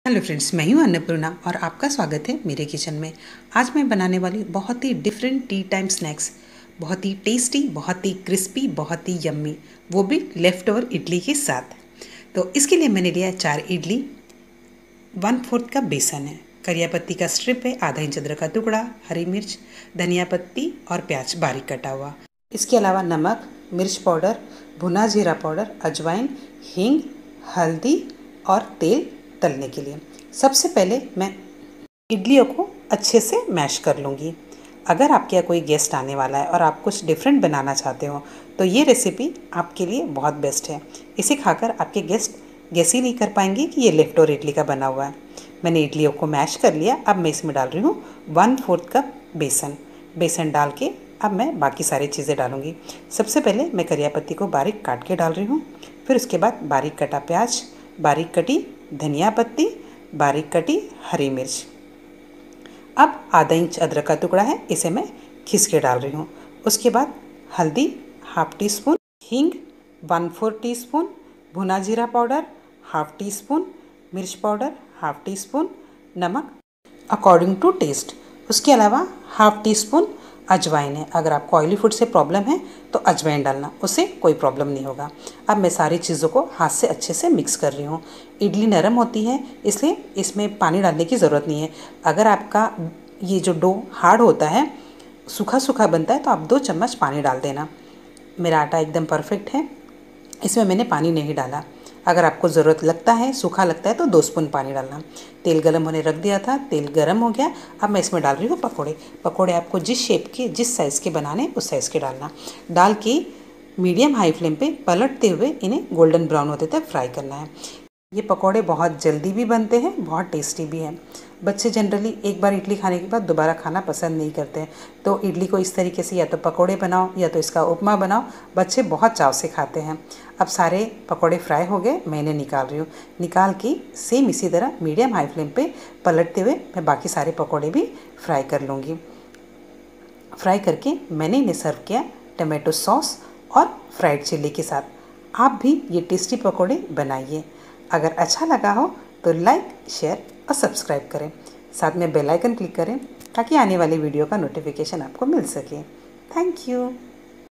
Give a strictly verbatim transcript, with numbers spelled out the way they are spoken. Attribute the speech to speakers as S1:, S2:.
S1: Hello friends, मैं हूँ अन्नपूर्णा और आपका स्वागत है मेरे किचन में। आज मैं बनाने वाली बहुत ही डिफरेंट टी टाइम स्नैक्स, बहुत ही टेस्टी, बहुत ही क्रिस्पी, बहुत ही यम्मी, वो भी लेफ़्ट ओवर इडली के साथ। तो इसके लिए मैंने लिया चार इडली, वन फोर्थ कप बेसन है, करिया पत्ती का स्ट्रिप है, आधा इंच अदरक का टुकड़ा, हरी मिर्च, धनिया पत्ती और प्याज बारीक कटा हुआ। इसके अलावा नमक, मिर्च पाउडर, भुना जीरा पाउडर, अजवाइन, हींग, हल्दी और तेल तलने के लिए। सबसे पहले मैं इडलियों को अच्छे से मैश कर लूँगी। अगर आपके यहाँ कोई गेस्ट आने वाला है और आप कुछ डिफरेंट बनाना चाहते हो तो ये रेसिपी आपके लिए बहुत बेस्ट है। इसे खाकर आपके गेस्ट गेस ही नहीं कर पाएंगे कि ये लेफ्ट ओवर इडली का बना हुआ है। मैंने इडलियों को मैश कर लिया। अब मैं इसमें डाल रही हूँ वन फोर्थ कप बेसन। बेसन डाल के अब मैं बाकी सारी चीज़ें डालूँगी। सबसे पहले मैं करिया पत्ती को बारीक काट के डाल रही हूँ, फिर उसके बाद बारीक कटा प्याज, बारीक कटी धनिया पत्ती, बारीक कटी हरी मिर्च। अब आधा इंच अदरक का टुकड़ा है, इसे मैं घिस के डाल रही हूँ। उसके बाद हल्दी हाफ टी स्पून, हींग वन फोर टी स्पून, भुना जीरा पाउडर हाफ टी स्पून, मिर्च पाउडर हाफ टी स्पून, नमक अकॉर्डिंग टू टेस्ट। उसके अलावा हाफ टी स्पून अजवाइन है। अगर आपको ऑयली फूड से प्रॉब्लम है तो अजवाइन डालना, उससे कोई प्रॉब्लम नहीं होगा। अब मैं सारी चीज़ों को हाथ से अच्छे से मिक्स कर रही हूँ। इडली नरम होती है इसलिए इसमें पानी डालने की ज़रूरत नहीं है। अगर आपका ये जो डो हार्ड होता है, सूखा सूखा बनता है, तो आप दो चम्मच पानी डाल देना। मेरा आटा एकदम परफेक्ट है, इसमें मैंने पानी नहीं डाला। अगर आपको ज़रूरत लगता है, सूखा लगता है, तो दो स्पून पानी डालना। तेल गरम होने रख दिया था, तेल गरम हो गया। अब मैं इसमें डाल रही हूँ पकोड़े। पकोड़े आपको जिस शेप के, जिस साइज़ के बनाने उस साइज़ के डालना। डाल के मीडियम हाई फ्लेम पे पलटते हुए इन्हें गोल्डन ब्राउन होते तक फ्राई करना है। ये पकोड़े बहुत जल्दी भी बनते हैं, बहुत टेस्टी भी हैं। बच्चे जनरली एक बार इडली खाने के बाद दोबारा खाना पसंद नहीं करते हैं, तो इडली को इस तरीके से या तो पकोड़े बनाओ या तो इसका उपमा बनाओ, बच्चे बहुत चाव से खाते हैं। अब सारे पकोड़े फ्राई हो गए, मैं इन्हें निकाल रही हूँ। निकाल के सेम इसी तरह मीडियम हाई फ्लेम पे पलटते हुए मैं बाकी सारे पकोड़े भी फ्राई कर लूँगी। फ्राई करके मैंने इन्हें सर्व किया टमाटो सॉस और फ्राइड चिल्ली के साथ। आप भी ये टेस्टी पकोड़े बनाइए। अगर अच्छा लगा हो तो लाइक, शेयर और सब्सक्राइब करें। साथ में बेल आइकन क्लिक करें ताकि आने वाली वीडियो का नोटिफिकेशन आपको मिल सके। Thank you.